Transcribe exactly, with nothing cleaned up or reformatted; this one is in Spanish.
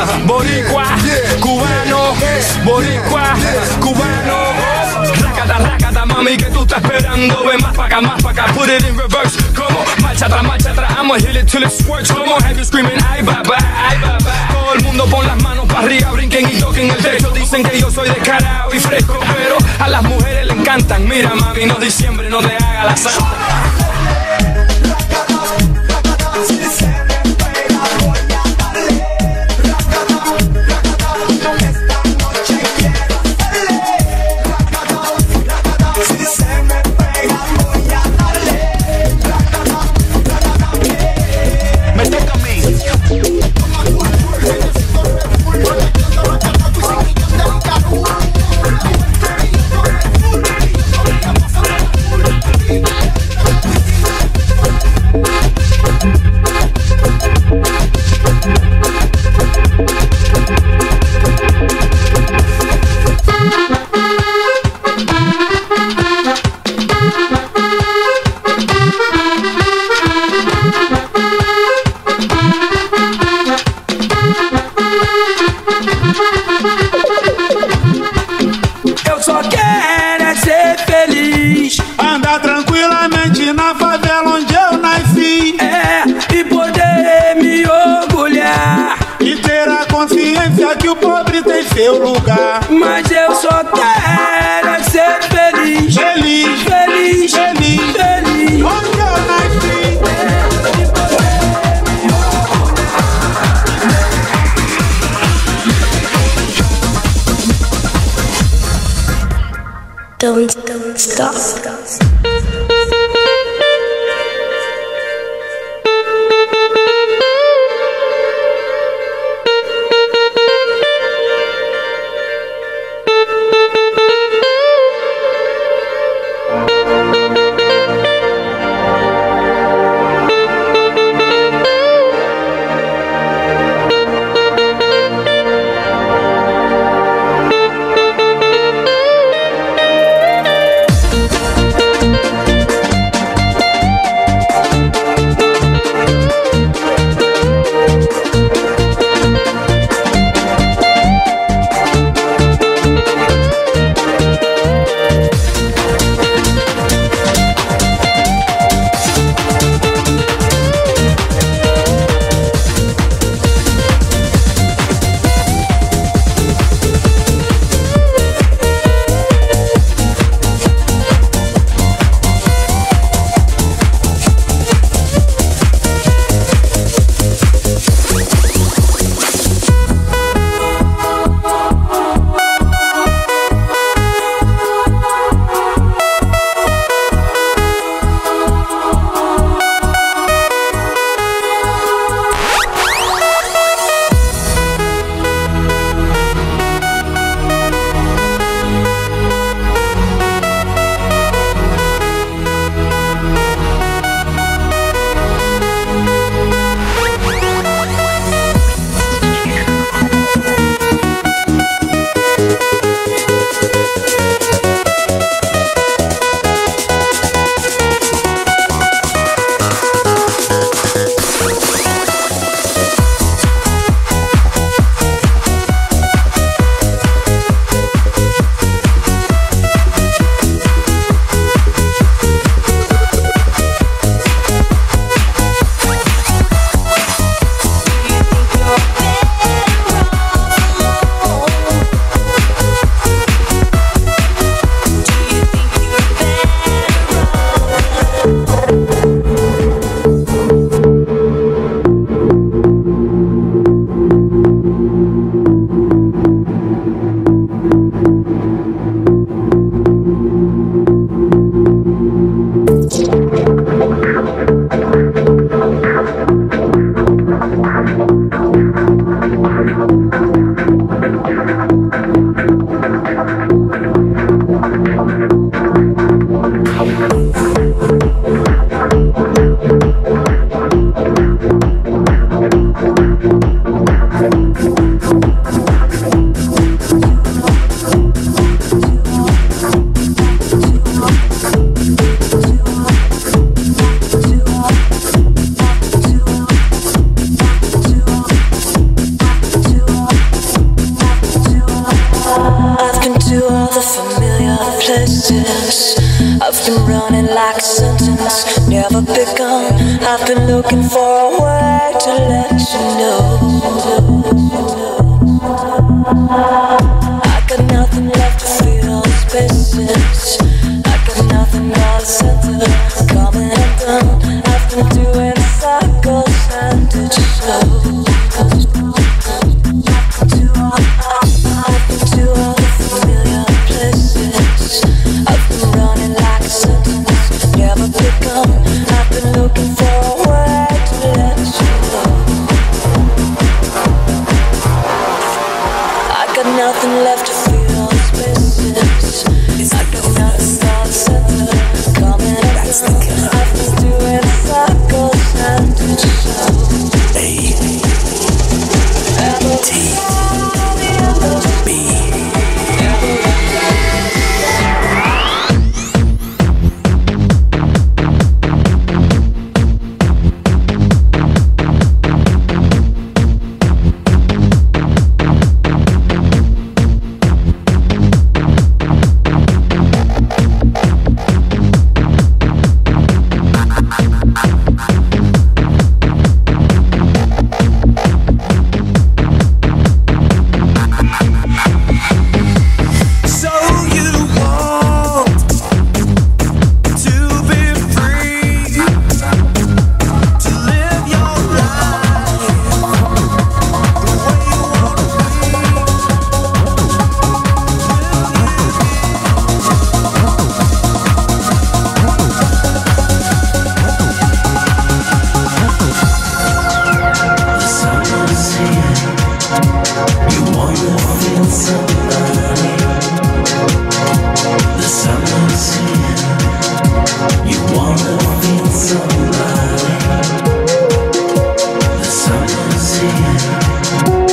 boricua, cubano, boricua, cubano. Rácata, rácata, mami, que tú estás esperando. Ven más pa' acá, más pa' acá, put it in reverse. Como marcha atrás, marcha atrás, I'ma hit it till it squirts. Como have you screaming, ay, bye-bye, ay, bye-bye. Todo el mundo pon las manos para arriba, brinquen y toquen el techo. Dicen que yo soy descarado y fresco, pero a las mujeres le encantan. Mira, mami, no diciembre, no te haga la santa. Seu lugar, mas eu só quero é ser feliz, feliz, feliz, feliz, feliz. Onde eu nasci, don't, don't stop. To I've been running like a sentence, never begun. I've been looking for a way to let you know. I got nothing left to fill the spaces. I got nothing more to center, coming and done. I've been doing cycles and it's so. I've been to all the familiar places. I've been running like a sentence, never begun. I've been looking for a way to let you know. I got nothing left to fill the spaces. I got nothing more to center, coming and done. I've been doing cycles and it's so. A T B. The sun is here.